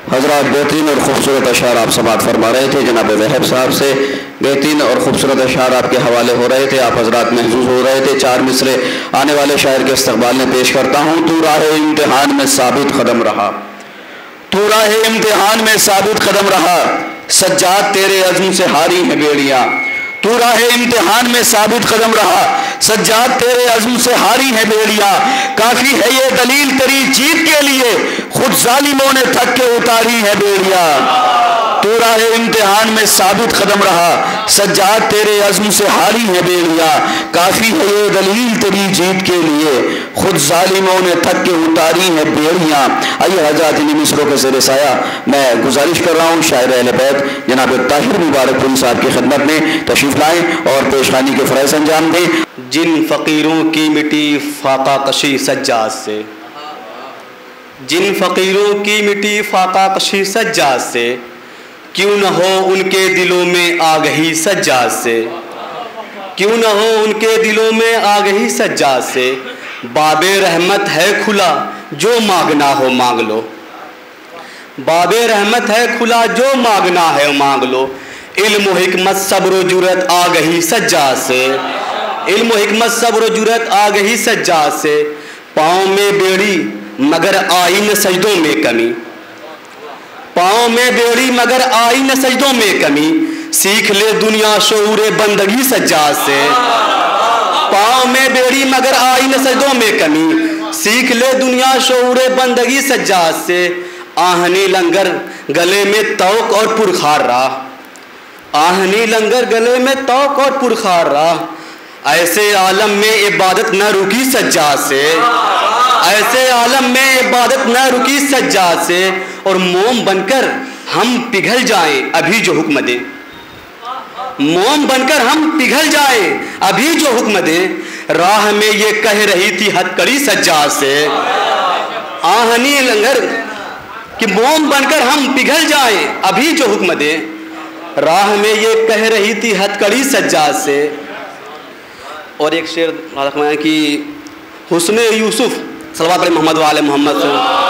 हज़रात बेहतरीन और ख़ूबसूरत अशार आप समाअत फरमा रहे थे। जनाब वहब साहब से बेहतरीन और ख़ूबसूरत अशार आपके हवाले हो रहे थे, आप हज़रात महसूस हो रहे थे। 4 मिसरे आने वाले शायर के इस्तक़बाल में पेश करता हूँ। तू राह इम्तिहान में साबित कदम रहा, तू राह इम्तिहान में साबित कदम रहा, सज्जाद तेरे अज़्म से हारी है बेड़ियाँ। तू राह इम्तिहान में साबित कदम रहा, सज्जाद तेरे अज़्म से हारी है बेड़ियाँ। काफ़ी है ये दलील तेरी जीत के लिए, खुद जालिमों ने थक के उतारी है बेड़ियाँ। तू राह इम्तिहान में साबित कदम रहा, सज्जाद तेरे अज़्म से हारी है बेड़ियाँ। काफ़ी है ये दलील तेरी जीत के लिए, खुद जालिमों ने थक के उतारी है बेड़ियाँ। आइए हज़रात इन मिसरों के ज़ेर साया मैं गुजारिश कर रहा हूँ शायर अहले बैत जनाब ताहिर मुबारकपुरी साहब की खिदमत में तशरीफ़ लाएँ और पेशखानी के फ़रज़ अंजाम दें। जिन फ़कीरों की मिटी फाका कशी सज्जाद से, जिन फ़कीरों की मिटी फाका कशी सज्जाद से, क्यों न हो उनके दिलों में आगही सज्जाद से, क्यों न हो उनके दिलों में आगही सज्जाद से। बाबे रहमत है खुला जो मांगना हो मांग लो, बाबे रहमत है खुला जो मांगना है मांग लो। इल्म हिकमत सब्र जुरत आगही सज्जाद से, इल्म हिकमत सब्र जुरत आगही सज्जाद से। पाँव में बेड़ी मगर आई न सजदों में कमी, पाँव में बेड़ी मगर आई न सजदों में कमी। सीख ले दुनिया शऊरे बंदगी सज्जाद से, पाँव में बेड़ी मगर आई न सजदों में कमी। सीख ले दुनिया शऊरे बंदगी सज्जाद से। आहनी लंगर गले में तौक और पुरखार राह, आहनी लंगर गले में तौक और पुरखार राह। ऐसे आलम में इबादत न रुकी सज्जाद से, ऐसे आलम में इबादत न रुकी सज्जाद से। और मोम बनकर हम पिघल जाएं अभी जो हुक्म दे, मोम बनकर हम पिघल जाएं अभी जो हुक्म दे। राह में ये कह रही थी हथकड़ी सज्जाद से, आहनी लंगर कि मोम बनकर हम पिघल जाएं अभी जो हुक्म दे। राह में ये कह रही थी हथकड़ी सज्जाद से। और एक शेर कि हुस्न यूसुफ सल्लल्लाहु अलैहि मोहम्मद वाले मोहम्मद से